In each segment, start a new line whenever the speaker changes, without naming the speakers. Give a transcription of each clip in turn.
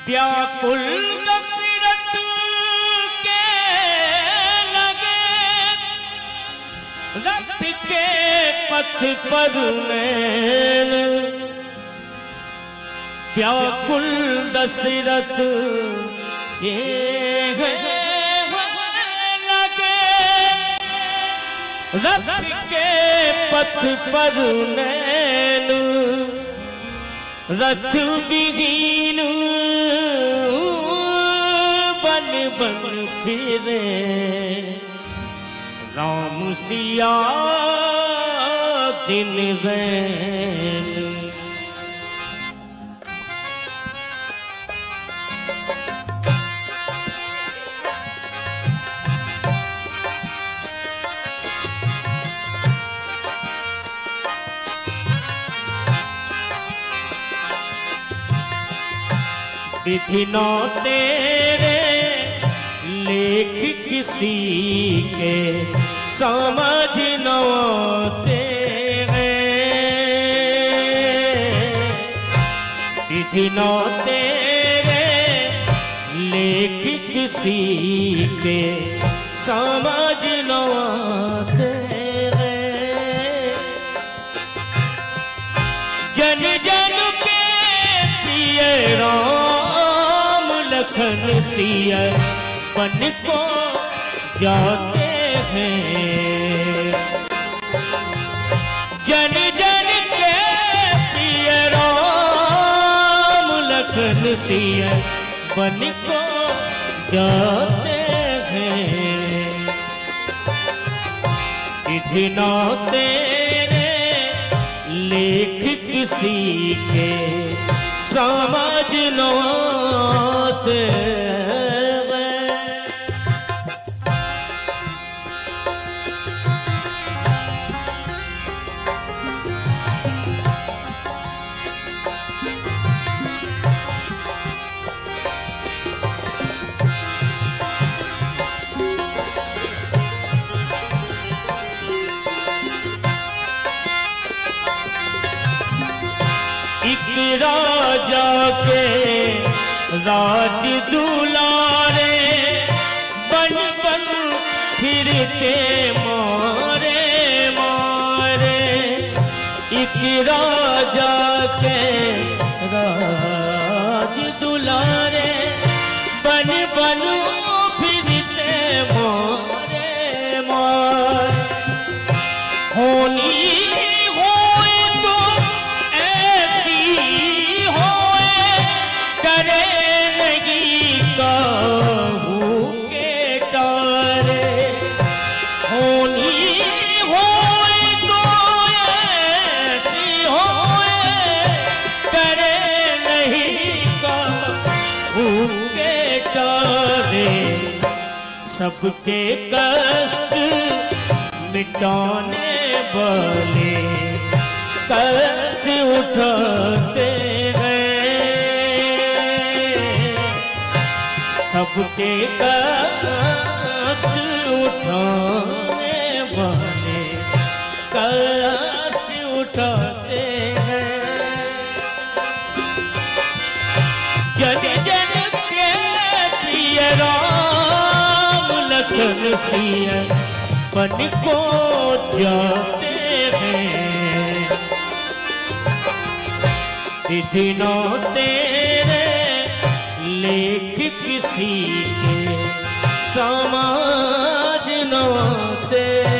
व्याकुल दशरथ के लगे रथ के पथ पर नैन, व्याकुल दशरथ के लगे रथ के पथ पर नैन, रथ विहीन बन बन फिरे राम सिया दिन रैन। विधि न तेरे लेख किसी के समझ न तेरे, विधि न तेरे लेख किसी के समझ न तेरे, जन जन के प्रिय राम लखन सिया बन को जाते हैं, जन जन के प्रिय राम लखन सिया बन को जाते हैं, विधि न तेरे लेख किसी के समझ न तेरे। एक राजा के राज दुलारे बन बन फिरते मारे मारे, एक राजा के राज दुलारे बन बन फिरते मारे मारे, होनी सबके कष्ट मिटाने वाले कष्ट उठाते हैं, सबके कष्ट उठाने वाले कष्ट उठाते हैं, जन जन के प्रिय लखन सिया बन को जाते हैं, विधि न तेरे लेख किसी के समझ न तेरे।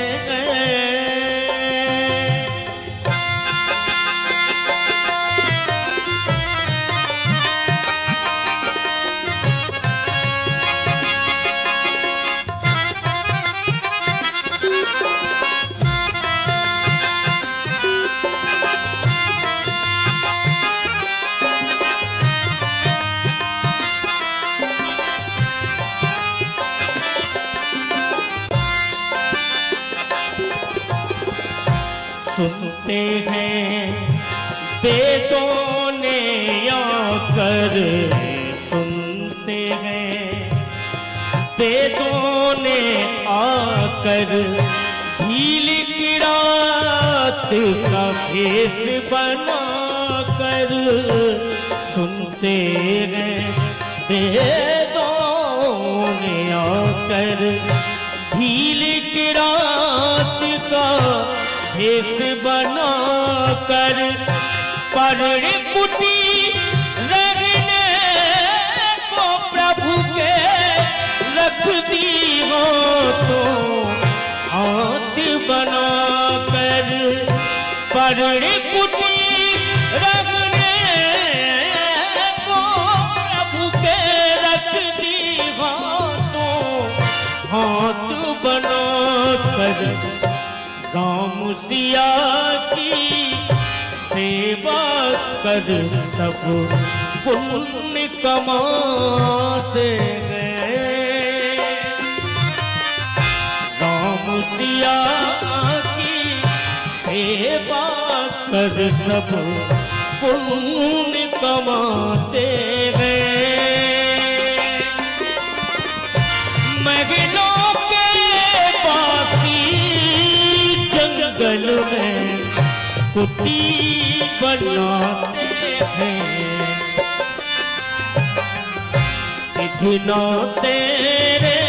सुनते हैं वेदों ने आकर, सुनते हैं वेदों ने आकर, भील की रात का भेष बना कर, सुनते हैं वेदों में आकर। भील की रात का भेष बनाकर परण कुटी रगने को प्रभु के रख दी हो तो हाथ बनाकर। परण कुटी रगने को प्रभु के रख दी हो तो हाथ बनाकर। राम सिया की सेवा कर सब पुण्य कमाते गए। राम सिया की सेवा कर सब पुण्य कमाते गए। मगनों के पासी जंगल में कुटी बनाते हैं। इतना तेरे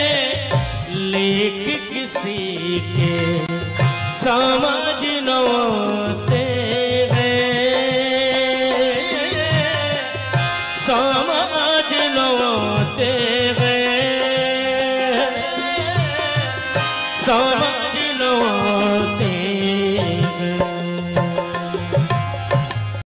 लेख किसी के समझ न